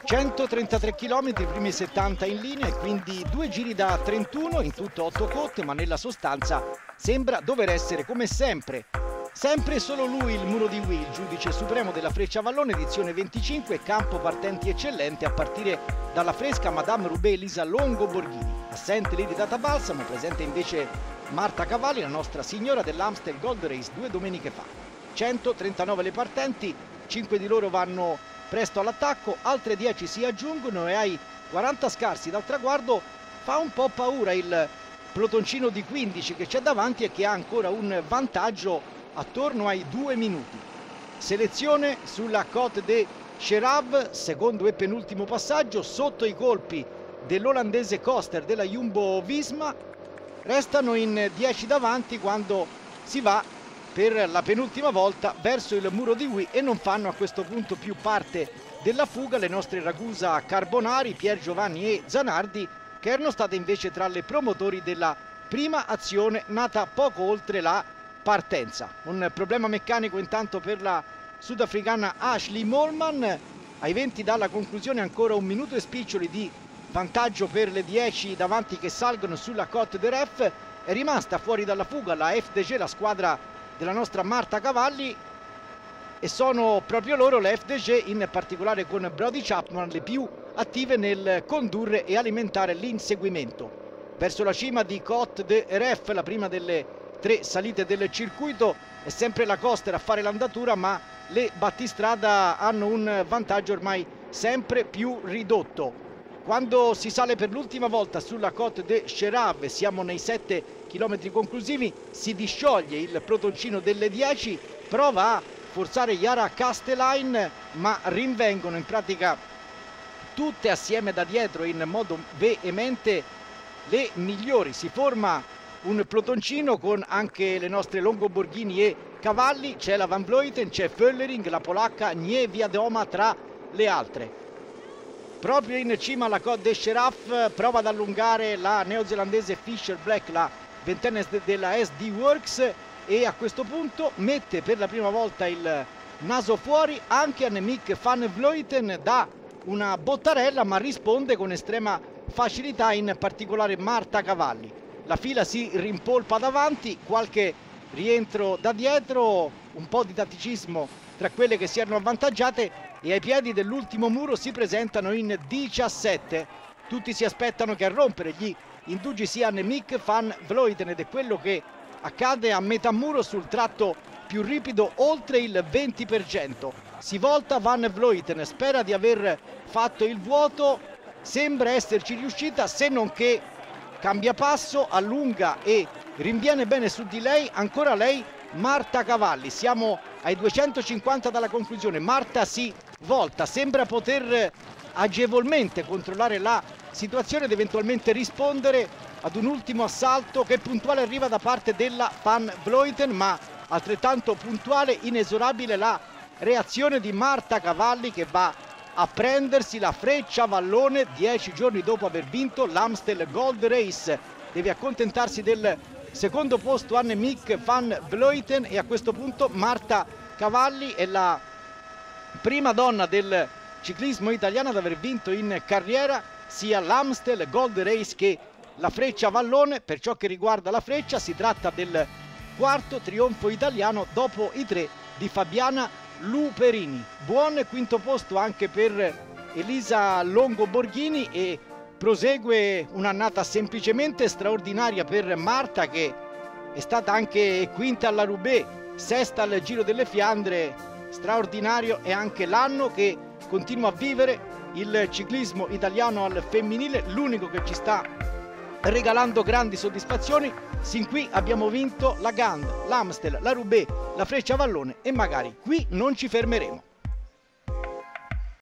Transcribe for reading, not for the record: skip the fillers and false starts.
133 km, i primi 70 in linea e quindi 2 giri da 31, in tutto 8 cotte, ma nella sostanza sembra dover essere come sempre. Sempre solo lui il Muro di Huy, il giudice supremo della Frecciavallone, edizione 25, campo partenti eccellente a partire dalla fresca Madame Roubaix Elisa Longo Borghini. Assente l'Iridata Balsamo, presente invece Marta Cavalli, la nostra signora dell'Amstel Gold Race 2 domeniche fa. 139 le partenti, 5 di loro vanno presto all'attacco, altre 10 si aggiungono e ai 40 scarsi dal traguardo fa un po' paura il pelotoncino di 15 che c'è davanti e che ha ancora un vantaggio attorno ai 2 minuti. Selezione sulla Côte de Cherab, secondo e penultimo passaggio, sotto i colpi dell'olandese Koster della Jumbo Visma. Restano in 10 davanti quando si va per la penultima volta verso il Muro di Huy e non fanno a questo punto più parte della fuga le nostre Ragusa Carbonari, Pier Giovanni e Zanardi, che erano state invece tra le promotori della prima azione nata poco oltre la partenza. Un problema meccanico intanto per la sudafricana Ashley Mollman. Ai 20 dalla conclusione ancora 1 minuto e spiccioli di vantaggio per le 10 davanti che salgono sulla Côte de Ref. È rimasta fuori dalla fuga la FDG, la squadra della nostra Marta Cavalli, e sono proprio loro, le FDG, in particolare con Brody Chapman, le più attive nel condurre e alimentare l'inseguimento. Verso la cima di Côte de Ref, la prima delle 3 salite del circuito, è sempre la Koster a fare l'andatura, ma le battistrada hanno un vantaggio ormai sempre più ridotto. Quando si sale per l'ultima volta sulla Côte de Cherab, siamo nei 7 km conclusivi, si discioglie il pelotoncino delle 10, prova a forzare Yara Castellain, ma rinvengono in pratica tutte assieme da dietro in modo veemente le migliori. Si forma un pelotoncino con anche le nostre Longo Borghini e Cavalli, c'è la Van Vleuten, c'è Völlering, la polacca Niewiadoma tra le altre. Proprio in cima alla Côte de Cherab prova ad allungare la neozelandese Fisher Black, la ventenne della SD Works, e a questo punto mette per la prima volta il naso fuori anche Annemiek van Vleuten da una bottarella, ma risponde con estrema facilità, in particolare Marta Cavalli. La fila si rimpolpa davanti, qualche rientro da dietro, un po' di tatticismo tra quelle che si erano avvantaggiate, e ai piedi dell'ultimo muro si presentano in 17. Tutti si aspettano che a rompere gli indugi sia Annemiek van Vleuten, ed è quello che accade a metà muro sul tratto più ripido, oltre il 20%. Si volta Van Vleuten, spera di aver fatto il vuoto, sembra esserci riuscita, se non che cambia passo, allunga e rinviene bene su di lei, ancora lei, Marta Cavalli. Siamo ai 250 dalla conclusione. Marta si volta, sembra poter agevolmente controllare la situazione ed eventualmente rispondere ad un ultimo assalto che puntuale arriva da parte della Van Vleuten, ma altrettanto puntuale, inesorabile la reazione di Marta Cavalli, che va a prendersi la Frecciavallone 10 giorni dopo aver vinto l'Amstel Gold Race. Deve accontentarsi del secondo posto Annemiek van Vleuten, e a questo punto Marta Cavalli è la prima donna del ciclismo italiano ad aver vinto in carriera sia l'Amstel Gold Race che la Frecciavallone. Per ciò che riguarda la Freccia, si tratta del 4º trionfo italiano dopo i 3 di Fabiana Luperini. Buon quinto posto anche per Elisa Longo Borghini, e prosegue un'annata semplicemente straordinaria per Marta, che è stata anche quinta alla Roubaix, sesta al Giro delle Fiandre. Straordinario è anche l'anno che continua a vivere il ciclismo italiano al femminile, l'unico che ci sta regalando grandi soddisfazioni. Sin qui abbiamo vinto la Gand, l'Amstel, la Roubaix, la Frecciavallone, e magari qui non ci fermeremo.